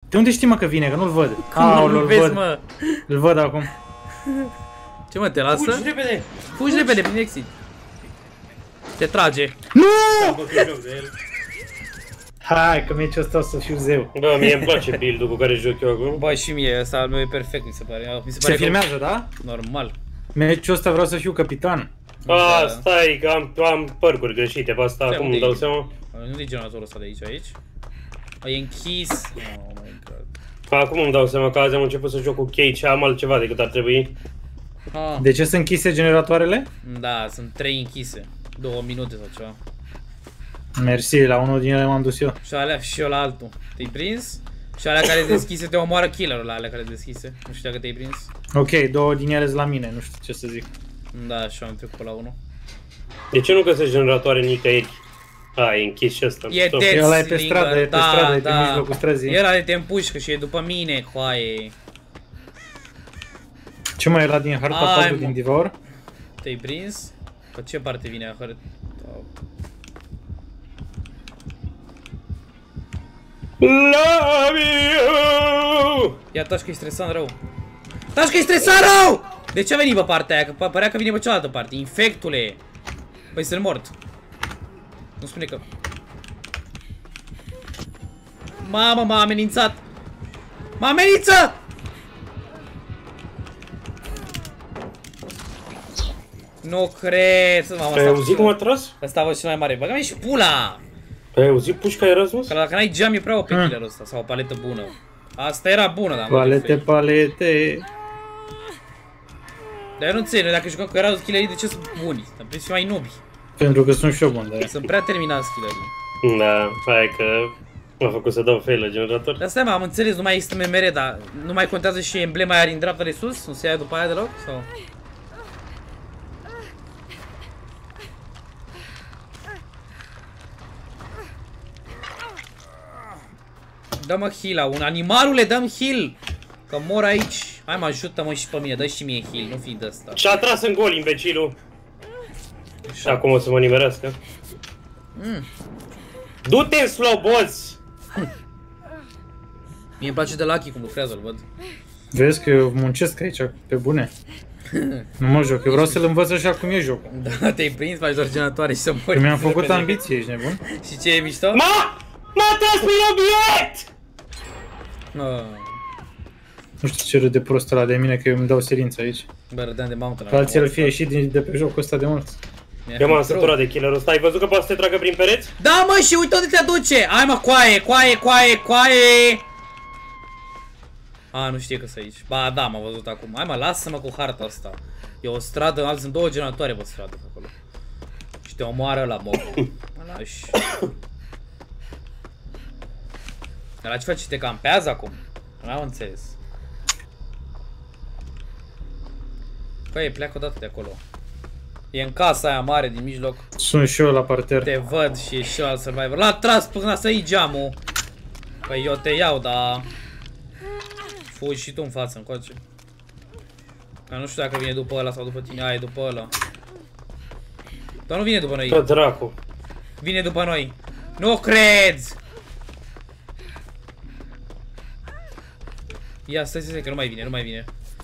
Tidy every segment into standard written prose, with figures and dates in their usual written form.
De unde știi, mă, că vine? Că nu-l văd. Cum nu-l vezi, mă? Îl văd acum. Ce, mă, te lasă? Fugi repede! Fugi repede prin exit. Te trage. Nu! Am bătut joc de el. Hai, că meciul ăsta o să fiu zeu. Bă, mie îmi place build-ul cu care joc eu acum. Băi, și mie, ăsta al meu e perfect, mi se pare. Mi se Se pare că... filmează, da? Normal. Meciul ăsta vreau să fiu capitan. A, stai, că am părcuri greșite pe asta, Stai, acum unde îmi dau e? seama. Nu e generatorul ăsta de aici. E închis. Oh my god. Acum îmi dau seama că azi am început să joc cu Cage și am altceva decât ar trebui. Ah, De ce sunt închise generatoarele? da, sunt 3 închise. 2 minute sau ceva. Mersi, la unul din ele m-am dus eu. Și alea și eu la altul. Te-ai prins? Și alea care deschise te omoară killerul la alea care deschise. Nu știu dacă te-ai prins. Ok, două din ele sunt la mine, nu știu ce să zic. Da, și eu am trecut pe la 1. De ce nu găsești generatoare nicăieri? A, e închis și ăsta. E Stop. dead Ăla e pe slinger, stradă, e pe stradă, e pe da. mijlocul străzii. Era de te împușcă și e după mine, coaie. Ce mai era din harta Ai, 4 mă. din Devour? Te-ai prins? Pe ce parte vine harta? Love you! Ia taci că-i stresant rău. Taci că-i stresant rău! De ce a venit pe partea aia? Că părea că vine pe cealaltă parte. Infectule! Păi sunt mort. Nu spune că... Mamă, m-a amenințat! M-a amenințat! Nu cred! Mamă, Ai auzit cum a tras? Ăsta a fost cel mai mare. Băga-mi și pula! Ai auzit pușca e răspuns? Că dacă n-ai geam e prea OP killerul ăsta. Sau o paletă bună. Asta era bună, dar Palete, palete. Dar eu nu înțeleg, dacă jucăm cu erau killerii, de ce sunt buni? Am prins fi mai nubi. Pentru că sunt și eu bun, dar... Sunt prea terminați killerii. Da, hai că m-a făcut să dau fail la generator. Dar stai, mă, am înțeles, nu mai există MMR, dar nu mai contează și emblema aia din dreapta de sus? Nu se ia după aia deloc? Sau? Dă-mă heal, un animalule, dă-mi heal! Că mor aici. Hai mă, ajută-mă și pe mine, dă și mie heal, nu fi de asta. Și-a tras în gol, imbecilul. Și acum o să mă nimerească. Du-te în sloboz! Mie îmi place de Lucky cum lucrează, îl văd. Vezi că eu muncesc aici, pe bune. Nu mă joc, eu vreau să-l învăț așa cum e jocul. Da, te-ai prins, faci doar generatoare și să mori. Că mi-am făcut ambiție, ești nebun? Și ce e mișto? M-a tras prin obiect! Nu știu ce râde prostul ăla de mine, că eu îmi dau silință aici. Bă, râdeam de mamă. Că alții ar fi ieșit de pe jocul ăsta de mult. Eu m-am săturat de killerul ăsta, ai văzut că poate să te tragă prin pereți? Da, mă, și uite unde te aduce! Hai, mă, coaie, coaie, coaie, coaie! A, nu știe că sunt aici. Ba, da, m-a văzut acum. Hai, mă, lasă-mă cu harta asta. E o stradă, alți sunt două generatoare pe stradă pe acolo. Și te omoară la boc. Mă lași. Dar la ce faci? Te campează acum? N-am înțeles. Păi, pleacă odată de acolo. E în casa aia mare din mijloc. Sunt și eu la parter. Te văd și e și alt survivor. L-a tras până să iei geamul. Păi eu te iau, dar... Fugi și tu în față, încoace. Că nu știu dacă vine după ăla sau după tine. A, e după ăla. Dar nu vine după noi. Da, dracu. Vine după noi. Nu cred! Ia, stai, că nu mai vine, nu mai vine.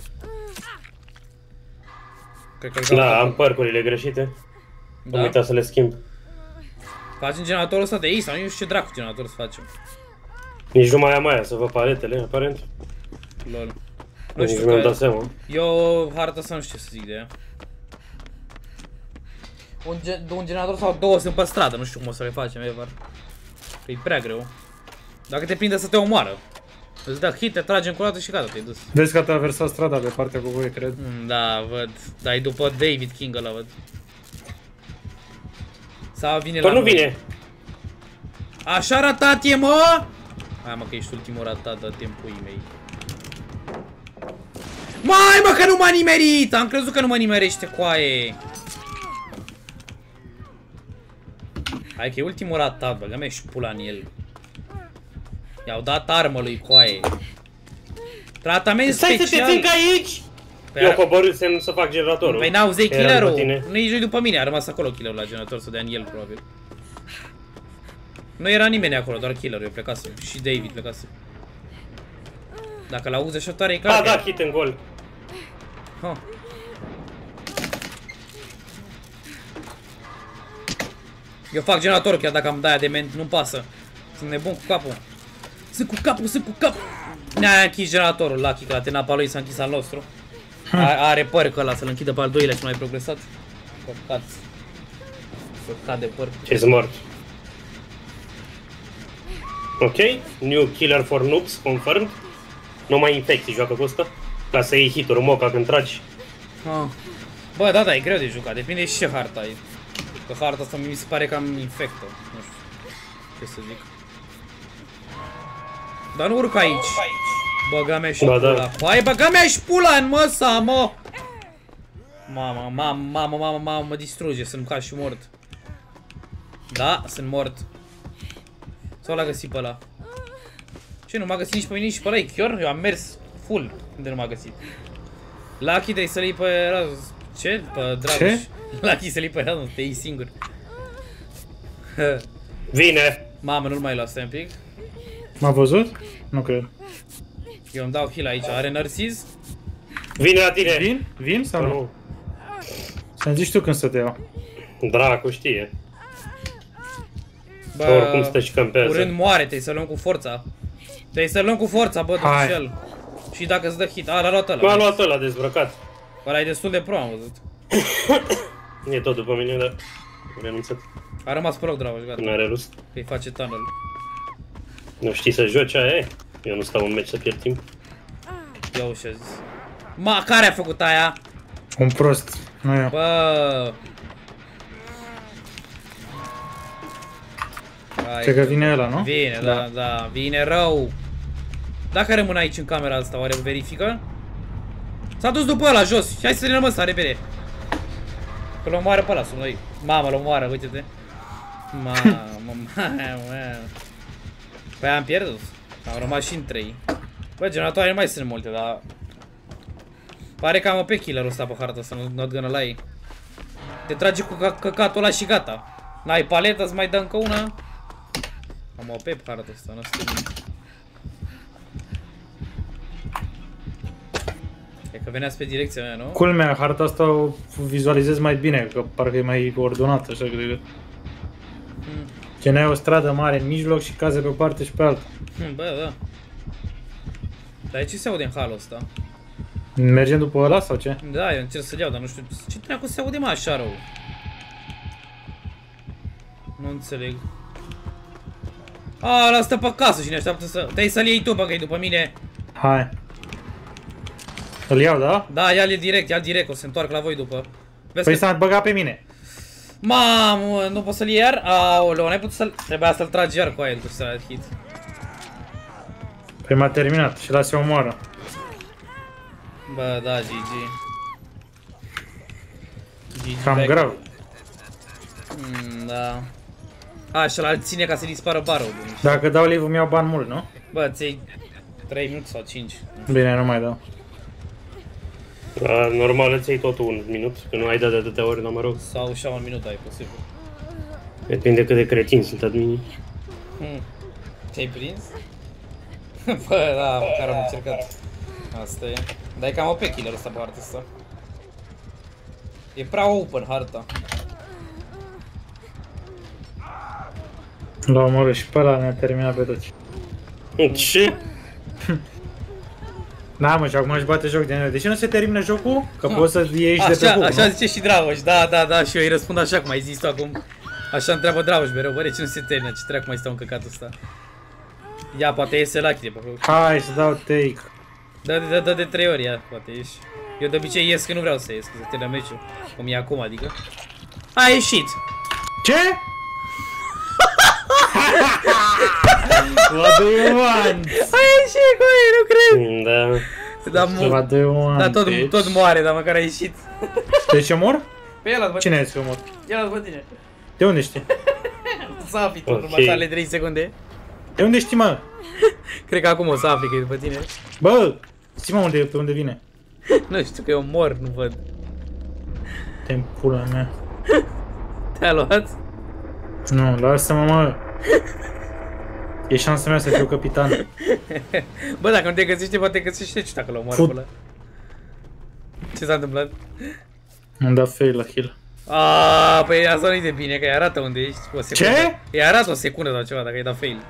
Cred că Da, am părcurile greșite. Da? Am uitat să le schimb. Facem generatorul ăsta de aici sau nu știu ce dracu generator să facem. Nici nu mai am aia să văd paletele, aparent. Lol. Nu Nici știu nu mi-am că... dat seama. Eu harta asta nu știu ce să zic de ea. Un generator sau două sunt pe stradă, nu știu cum o să le facem, ever. Că e prea greu. Dacă te prinde să te omoară. Îți dă hit, te trage în colată și gata, te-ai dus. Vezi că a traversat strada pe partea cu voi, cred. Da, văd. Dar e după David King ăla, văd. Sau vine Păi la nu noi. vine. Așa ratat e, mă! Hai, mă, că ești ultimul ratat de timpul mei. Mai, mă, că nu m-a nimerit! Am crezut că nu mă nimerește, coaie. Hai că e ultimul ratat, bă, că și pula în el. I-au dat armă lui coaie. Tratament Stai special. să te țin aici! Păi Eu coborâsem să fac generatorul. Păi n-auzei Era după killerul? tine. Nu e după mine, a rămas acolo killerul la generator să dea în el, probabil. Nu era nimeni acolo, doar killerul, eu plecasem. Și David plecase. Dacă l-auzi așa tare, e clar. Da, hit în gol. Ha. Eu fac generator chiar dacă am de-aia de ment, nu-mi pasă. Sunt nebun cu capul. Sunt cu capul. Ne-a închis generatorul, Lucky, că la tenapa lui s-a închis al nostru. Are păr că ăla să-l închidă pe al doilea și nu mai progresat. Păcat de păr. Ce-s mort. Ok, new killer for noobs, confirmed. Nu mai infecții joacă cu ăsta. Ca să iei hit-uri moca când tragi. Bă, da, e greu de jucat, depinde și ce harta e. Că harta asta mi se pare cam infectă. Nu știu ce să zic. Dar nu urc aici. Băga mea și pula. Hai, băga mea și pula în măsa, mă! Mama, mă distruge, sunt ca și mort. Da, sunt mort. Sau l-a găsit pe ăla? Ce, nu m-a găsit nici pe mine, nici pe ăla, e chiar? Eu am mers full, unde nu m-a găsit. Lucky, trebuie să-l iei pe Razus. Ce? Pe Dragoș. Lucky să-l iei pe Razus, te iei singur. Vine! Mamă, nu-l mai las, stai un pic. M-a văzut? Nu cred. Eu îmi dau heal aici, are Narcis? Vine la tine! Vin? Vin sau nu? Să-mi zici tu când să te iau. Dracu știe. Bă, oricum stă și campează. Curând moare, trebuie să luăm cu forța. Trebuie să luăm cu forța, bă, dușel. Și dacă îți dă hit, l-a luat ăla. M-a luat ăla dezbrăcat. Ăla e destul de pro, am văzut. E tot după mine, dar am renunțat. A rămas pe loc, Dragoș, gata. N-are rost. Că-i face tunnel. Nu știi să joci, aia e. Eu nu stau în meci să pierd timp. Ia uși, a zis. Ma, care a făcut aia? Un prost. Nu eu. Bă. Cred că vine ăla, nu? Vine, da, vine rău. Dacă rămân aici în camera asta, oare verifică? S-a dus după ăla jos. Hai să ne luăm ăsta, repede. Că l-o moară pe ăla sub noi. Mamă, l-o moară, uite-te. Mamă. Păi am pierdut. Am rămas și în 3. Bă, generatoare nu mai sunt multe, dar... Pare că am OP killerul ăsta pe harta asta, not gonna lie. Te trage cu căcatul ăla și gata. N-ai paletă, îți mai dă încă una. Am OP pe harta asta, nu știu. E că venea pe direcția mea, nu? Culmea, harta asta o vizualizez mai bine, că parcă e mai ordonată, așa cred. Că n-ai o stradă mare în mijloc și caze pe o parte și pe alta. Bă, da. Dar ce se aude în halul ăsta? Mergem după ăla sau ce? Da, eu încerc să-l iau, dar nu știu ce treacu se aude, mă, așa rău. Nu înțeleg. A, ăla stă pe casă și ne așteaptă să... Te-ai să-l iei tu, bă, că-i după mine. Hai. Îl iau, da? Da, ia-l direct, o să se întoarcă la voi după. Vezi Păi că... s-a băgat pe mine. Mamă, nu poți să-l iei iar? Aoleu, n-ai putut să-l... Trebuia să-l tragi iar cu aia după ce s-a hit. Păi m-a terminat și lasă-o omoară. Bă, da, GG. Cam grav. Da. A, și ăla ține ca să dispară barul. Dacă dau live îmi iau bani mult, nu? Bă, ți-ai 3 minute sau 5. Bine, nu mai dau. La normal îți iei tot un minut, că nu ai dat de atâtea ori, dar mă rog. Sau și 1 minut ai posibil. Depinde cât de cretini sunt adminii. Te-ai prins? Bă, da, măcar am încercat. Asta e. Dar e cam OP killer ăsta pe harta asta. E prea open harta. L-a omorât și pe ăla ne-a terminat pe toți. Ce? Da, mă, și acum își bate joc de noi. De ce nu se termină jocul? Că poți să ieși de pe hook, așa nu? zice și Dragoș, da, și eu îi răspund așa cum ai zis tu acum. Așa întreabă Dragoș mereu, bă, de ce nu se termină? Ce treacă mai stau în căcatul ăsta? Ia, poate iese Lucky de pe hook. Hai să dau take. Dă de 3 ori, ia, poate ieși. Eu de obicei ies că nu vreau să ies, că se termină meciul. Cum e acum, adică. A ieșit! Ce? What do you want? A ieșit, coi, nu cred! Da. What do you want, Da, bitch? tot moare, dar măcar a ieșit. De ce mor? Pe el după Cine e mor? El după tine. De unde știi? Să afli tu în Ok. următoarele 3 secunde. De unde știi, mă? Cred că acum o să afli că e după tine. Bă, știi, mă, pe unde vine? Nu știu că eu mor, nu văd. Te-mi pula mea. Te-a luat? Nu, lasă-mă, mă. E șansa mea să fiu capitan. Bă, dacă nu te găsește, poate găsește și dacă l-o omoară pe ăla. Ce s-a întâmplat? Am dat fail la heal. Aaaa, păi asta nu-i de bine, că îi arată unde ești o secundă. Ce? Îi arată o secundă sau ceva, dacă ai dat fail.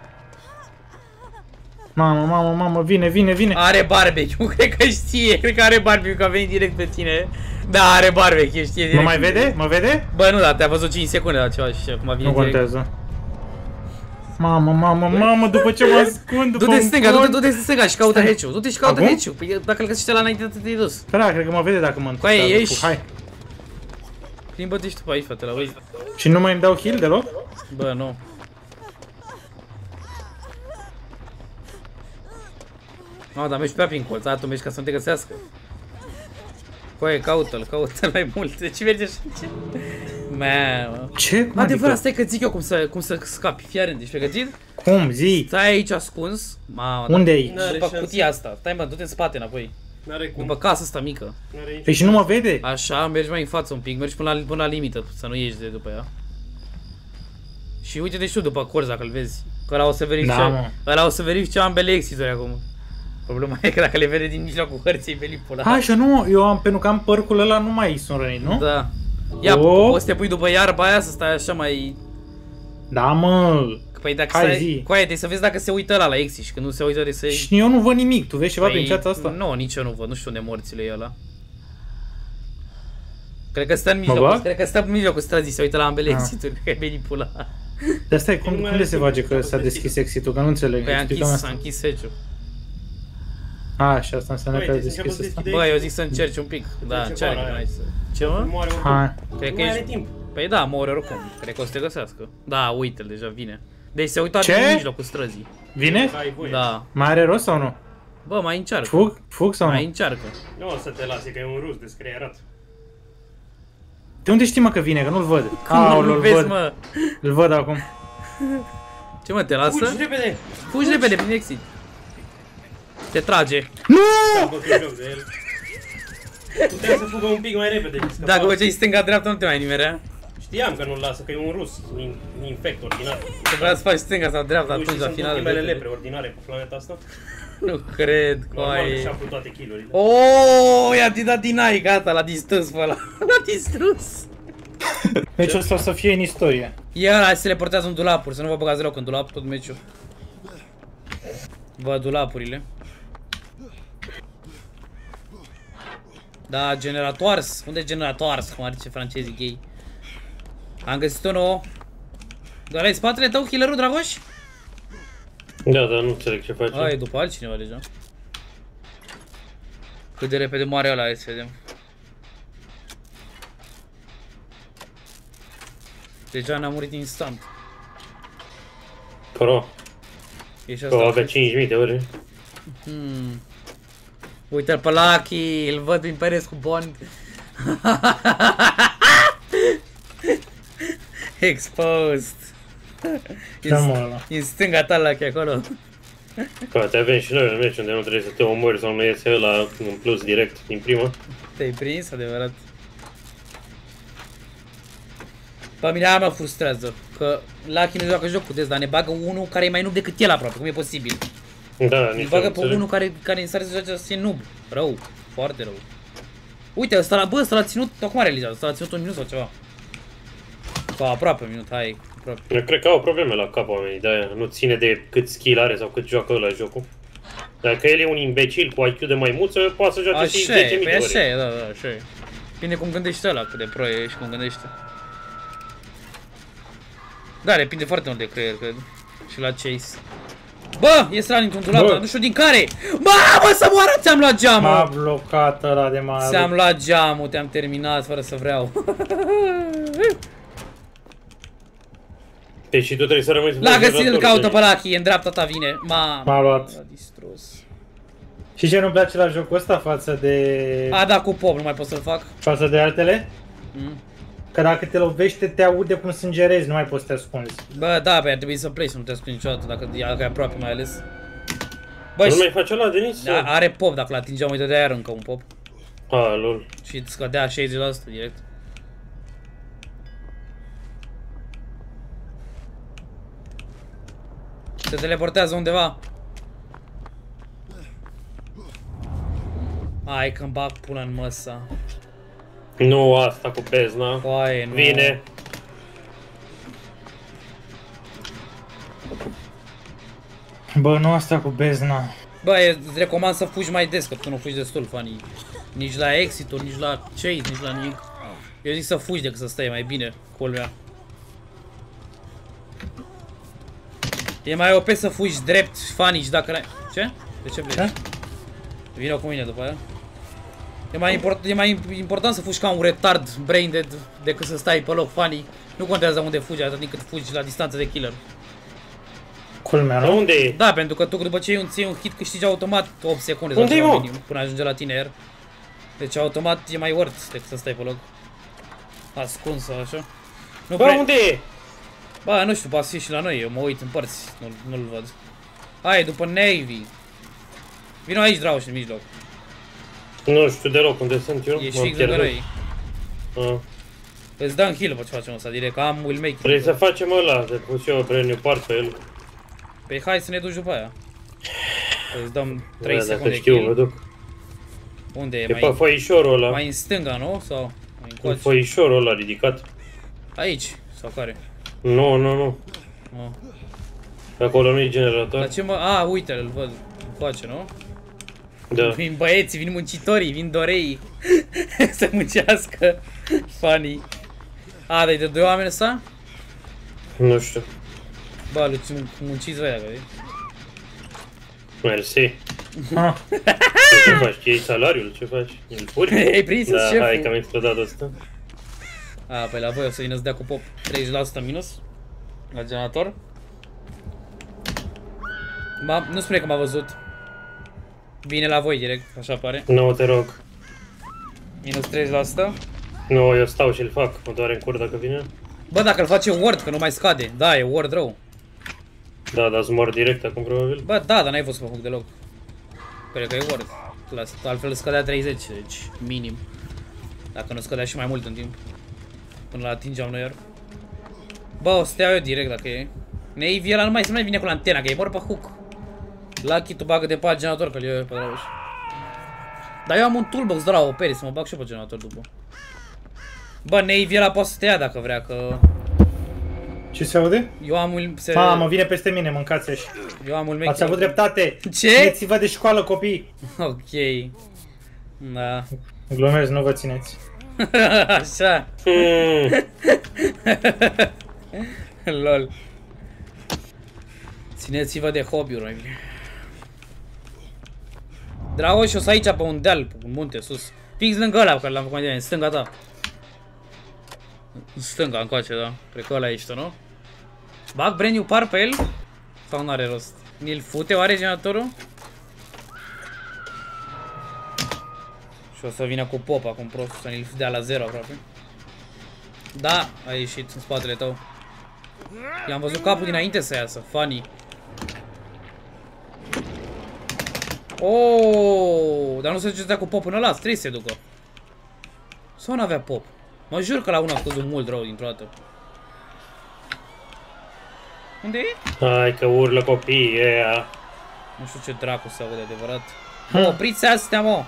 Mamă, vine. Are barbecue, cred că știe, cred că are barbecue, că a venit direct pe tine. Da, are barbecue, știe direct. Mă mai vede? Mă vede? Bă, nu, dar te-a văzut 5 secunde la ceva și acum vine Nu direct. contează. Mamă, după ce mă ascund după Du-te un stânga, cod. du-te stânga și caută Heciu. Du-te și caută Acum? Heciu. Păi dacă îl găsește la înainte, te-ai dus. Da, cred că mă vede dacă mă întorc. Coaie, ieși. Hai. Plimbă-te și tu pe aici, fetele, uite. Și nu mai îmi dau heal deloc? Bă, nu. No, dar mergi pe prin colț, tu mergi ca să nu te găsească. Coaie, caută-l mai mult. De ce mergi așa? Mamă. Ce? Cum Adevărat, adică? stai că zic eu cum să scapi. Fii atent, ești pregătit? Cum? Zi. Stai aici ascuns. Mamă, Unde e aici? N-are după șanse. cutia asta. Stai mă, du-te în spate înapoi. N-are cum. După casa asta mică. N-are nicio... Păi și nu mă vede? Așa, mergi mai în față un pic, mergi până la limită, să nu ieși de după ea. Și uite-te și tu după corz dacă-l vezi. Că ăla o să verifice, Da, mă. ăla o să verifice ambele exituri acum. Problema e că dacă le vede din mijlocul hărții pe lipul ăla. Hai, și nu, eu am, pentru că am părcul ăla nu mai sunt rănit, nu? Da. Ia, Oh. poți să te pui după iarba aia să stai așa mai... Da, mă. Păi dacă Hai, stai... zi. Coaie, trebuie să vezi dacă se uită ăla la exi și când nu se uită de să... Și eu nu văd nimic, tu vezi ceva prin chat asta? Nu, nici eu nu văd, nu știu unde morțile e ăla. Cred că stă în bag? mijlocul, cred că stă în mijlocul străzii, se uită la ambele Ah. exituri, că e pe lipul ăla. Dar stai, cum Nu mai de are se timp, face că s-a s-a deschis. deschis exit-ul? Că nu înțeleg. Păi Explică-mi s-a închis feciul. A, și asta înseamnă Băi, că a trebuie să deschis înceapă să asta. deschide Bă, eu aici. zic să încerci un pic. Da, Face încearcă bara că aia. n-ai să... Ce mă? Moare oricum. Hai. Cred Nu că mai are ești... timp. Păi da, mori oricum. Cred că o să te găsească. Da, uite-l, deja vine. Deci se uita Ce? din mijlocul străzii. Vine? Ai voie. Da. Mai are rost sau nu? Bă, mai încearcă. Fug sau Mai nu? încearcă. Nu o să te lase, că e un rus descreierat. De unde știi, mă, că vine? Că nu-l văd. Cum nu-l vezi, mă? Îl văd acum. Ce mă, te lasă? Fugi repede! Fugi repede prin exit. Te trage. Am bătut joc de el. Puteam să fugă un pic mai repede. scăpa. Dacă făceai stânga-dreapta nu te mai nimerea. Știam că nu-l lasă, că e un rus, infect ordinar. Trebuia să faci stânga sau dreapta Nu atunci știi, la sunt final. ultimele repede. lepre ordinare pe planeta asta. Nu cred, Normal că coaie. și-a cu toate kill-urile. Oh, i-a dat din ai, gata, l-a distrus pe ăla. L-a distrus. Deci asta o să fie în istorie. E ăla, se reportează în dulapuri, să nu vă băgați deloc în dulap tot meciul. Văd dulapurile. Da, generatoars. Unde e generatoars? Cum ar zice francezii gay. Am găsit unul. Doar ai spatele tău, killerul, Dragoș? Da, dar nu înțeleg ce face. A, e după altcineva deja. Cât de repede moare ăla, hai să vedem. Deja ne-a murit instant. Pro. E și Că asta. avea 5.000 de ore. Uite-l pe Lucky, îl văd prin pereți cu Bond. Exposed. Ce mă ăla? În stânga ta, Lucky, acolo. Poate avem și noi un meci unde nu trebuie să te omori sau nu iese ăla în plus direct din prima. Te-ai prins, adevărat. Pe mine aia mă frustrează, că Lucky nu joacă jocul des, dar ne bagă unul care e mai noob decât el aproape, cum e posibil? Da, Îl nici bagă nu pe înțeleg. unul care însare să joace să fie noob. Rău, foarte rău. Uite, ăsta l-a ținut, acum a realizat, ăsta l-a ținut un minut sau ceva. Sau aproape un minut, hai, aproape. Eu cred că au probleme la cap oamenii, de-aia nu ține de cât skill are sau cât joacă ăla jocul. Dacă el e un imbecil cu IQ de maimuță, poate să joace și 10.000 Așa e, de păi așa ore. e, da, așa e. Depinde cum gândește ăla, cât de pro e și cum gândește. Da, depinde foarte mult de creier, cred. Și la Chase. Bă, iese la într-un dulap, dar nu știu din care. Bă, să moară, ți-am luat M-a geamul. blocat ăla de mare. Ți-am luat geamul, te-am terminat fără să vreau. Deci și tu trebuie să rămâi L-a găsit, îl observator, caută deci. pe Lucky, e în dreapta ta vine. M-a luat. L-a distrus. Și ce nu-mi place la jocul ăsta față de... A, da, cu pop, nu mai pot să-l fac. față de altele? Mm. Că dacă te lovește, te aude cum sângerezi, nu mai poți să te ascunzi. Bă, da, bă, ar trebui să pleci, să nu te ascunzi niciodată, dacă e aproape mai ales. Bă, Nu și mai face ăla, Denis? are pop, dacă l-atingeam, uite, de-aia încă un pop. Ah, lol. Și îți scădea 60% direct. Se teleportează undeva. Hai că-mi bag pula în măsa. Nu asta cu bezna. Coaie, nu. Vine. Bă, nu asta cu bezna. Bă, îți recomand să fugi mai des, că tu nu fugi destul, Fanny. Nici la exit-uri, nici la chase, nici la nimic. Eu zic să fugi decât să stai, mai bine, culmea. E mai OP să fugi drept, Fanny, și dacă n-ai... Ce? De ce pleci? Vino cu mine după aia. E mai important să fugi ca un retard brain dead decât să stai pe loc, Fanny. Nu contează unde fugi, atât timp cât fugi la distanță de killer. Culmea, Dar nu? unde e? Da, pentru că tu după ce iei un hit câștigi automat 8 secunde sau Unde-i, ceva mă? minim până ajunge la tine air. Deci automat e mai worth decât să stai pe loc. Ascuns sau așa. Nu Bă, unde e? Bă, nu știu, poate fi și la noi, eu mă uit în părți, nu-l văd. Hai, după Navy. Vino aici, Drauș, în mijloc. Nu știu deloc unde sunt eu. Ești M-am fix lângă pierdut. noi. Ah. Îți dăm heal pe ce facem ăsta, direct, am will make it. Vrei să facem ăla, de pus eu brand new part pe el. Păi hai să ne duci după aia. Îți dăm 3 Da, dacă secunde știu, mă heal. duc. Unde e? E pe Mai, foișorul ăla. mai în stânga, nu? Sau mai Cu încoace? foișorul ăla ridicat. Aici, sau care? Nu. Oh. Acolo nu-i Dar generator. ce mă... A, uite, îl văd. Încoace, nu? Da. Vin băieții, vin muncitorii, vin doreii. Să muncească. Funny. A, dar e de 2 oameni ăsta? Nu știu. Bă, munciți voi dacă Mersi. Ah, Ce faci? Iei salariul? Ce faci? Îl puri? Ai prins Da, șeful. hai că am explodat asta. A, păi la voi o să vină să dea cu pop 30% minus la generator. Nu spune că m-a văzut. Vine la voi direct, așa pare. Nu, te rog. Minus 30%. Nu, eu stau și îl fac. Mă doare în cur dacă vine. Bă, dacă îl face ward, că nu mai scade. Da, e ward rău. Da, dar mor direct acum probabil. Bă, da, dar n-ai fost să mă fug deloc. Cred că e ward. Altfel scădea 30, deci minim. Dacă nu scădea și mai mult în timp. Până la atingeam noi iar. Bă, o să te iau eu direct dacă e. Navy ăla nu mai vine cu antena, că e mor pe hook. Lucky, tu bagă de pe generator, că-l iau eu pe Dragoș. Dar eu am un toolbox de la operi, să mă bag și eu pe generator după. Bă, Navy ăla poate să te ia dacă vrea, că... ce se aude? Eu am un... Mamă, vine peste mine, mâncați așa. Eu am un make. Ați avut dreptate. Ce? Țineți-vă de școală, copii. Ok. Da. Glumesc, nu vă țineți. Așa. Lol. Țineți-vă de hobby-uri, mai bine. Dragoș, o să aici pe un deal, pe un munte sus. Fix lângă ăla pe care l-am făcut mai în stânga ta. În stânga, încoace, da. Cred că ăla ești, nu? Bag brand new par pe el? Sau n-are rost? Ni-l fute oare generatorul? Și o să vină cu pop acum prost, să ne-l dea la 0 aproape. Da, a ieșit în spatele tău. I-am văzut capul dinainte să iasă, funny. Oh, dar nu se duce cu pop până la, trebuie să se ducă. Sau n-avea pop? Mă jur că la una a scăzut mult rău dintr-o dată. Unde e? Hai că urlă copiii ăia. Nu știu ce dracu se aude adevărat. Mă, opriți astea, mă!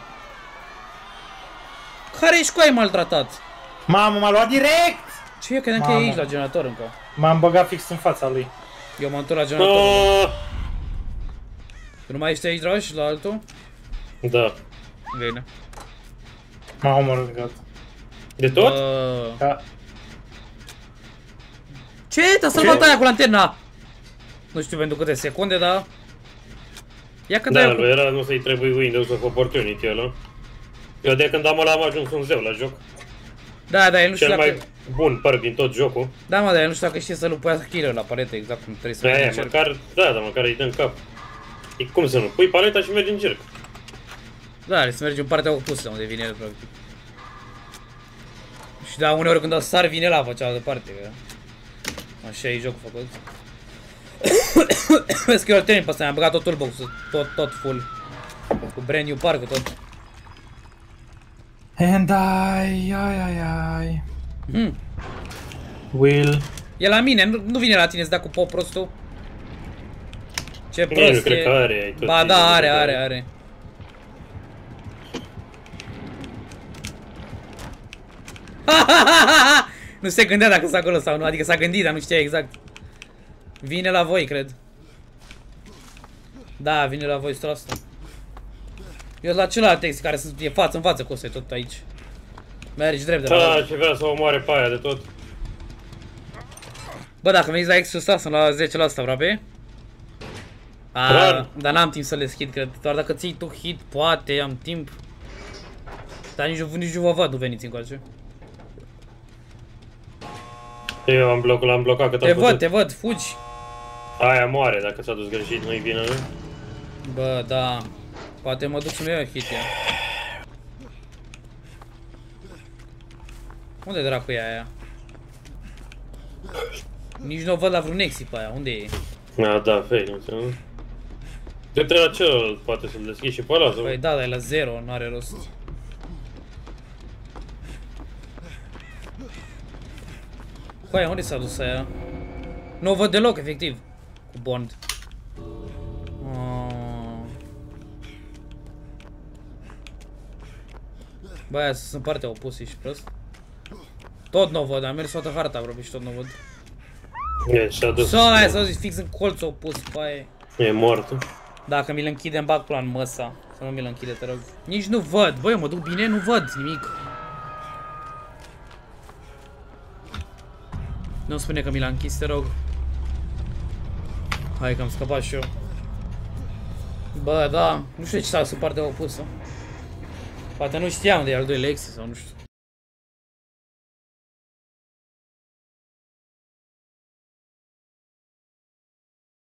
Care ești cu ai maltratat? Mamă, m-a luat direct! Ce e? Credeam că e aici la generator încă. M-am băgat fix în fața lui. Eu m-am întors la generator. Ah! Tu nu mai ești aici, Dragoș, la altul? Da. Bine. M-a omorât, gata. De tot? Da. Ce? Te-a salvat aia cu lanterna! Nu știu pentru câte secunde, dar... Ia că Da, dai cu... lui era nu să-i trebuie Windows of Opportunity ăla. Eu de când am ajuns un zeu la joc. Da, el nu știu Cel dacă... mai bun par din tot jocul. Da, mă, dar el nu știu dacă știe să lupească killer la palete, exact cum trebuie să mergi Aia, în cerc. măcar, da, dar măcar îi dă în cap. E cum să nu? Pui paleta și mergi în cerc. Da, să mergi în partea opusă, unde vine el, practic. Și da, uneori când sar, vine la cealaltă parte, că... Așa e jocul făcut. Vezi că eu îl termin pe ăsta, mi-am băgat tot toolbox-ul, tot full. Cu brand new parcă tot. And ai. Will. E la mine, nu vine la tine să dea cu pop prostul. Ce Nici nu prost cred e. că are, ai tot Ba zis da, de are. Nu se gândea dacă s-a acolo sau nu, adică s-a gândit, dar nu știa exact. Vine la voi, cred. Da, vine la voi 100%. Eu la celălalt text care e față în față cu ăsta, tot aici. Mergi drept de la Da, voi. ce vrea să omoare pe aia de tot. Bă, dacă veniți la extra ăsta, sunt la 10% aproape. Rar. Dar n-am timp să le schid, cred. Doar dacă ții tu hit, poate, am timp. Dar nici nu vă văd, nu veniți încoace. Eu l-am blocat cât am putut. Te văd, fugi. Aia moare dacă s-a dus greșit, nu-i vină, nu? Bă, da. Poate mă duc să-mi iau hit ea. Unde dracu e aia? Nici nu o văd la vreun exit pe aia, unde e? Da, fake, nu știu. Du-te la celălalt, poate să-l deschizi și pe ăla sau... Păi da, dar e la 0, n-are rost. Cu aia, unde s-a dus aia? Nu o văd deloc, efectiv. Cu Bond. Bă, aia sunt partea opusă, ești prost. Tot nu o văd, am mers toată harta aproape și tot nu o văd. E, și-a dus. Aia s-a zis fix în colțul opus, băi. E mort. Dacă mi-l închide, îmi bag plan măsa. Să nu mi-l închide, te rog. Nici nu văd, băi, eu mă duc bine, nu văd nimic. Nu spune că mi l-a închis, te rog. Hai că am scăpat și eu. Bă, da, nu știu ce s-a sub partea opusă. Poate nu știam de al doilea exit sau nu știu.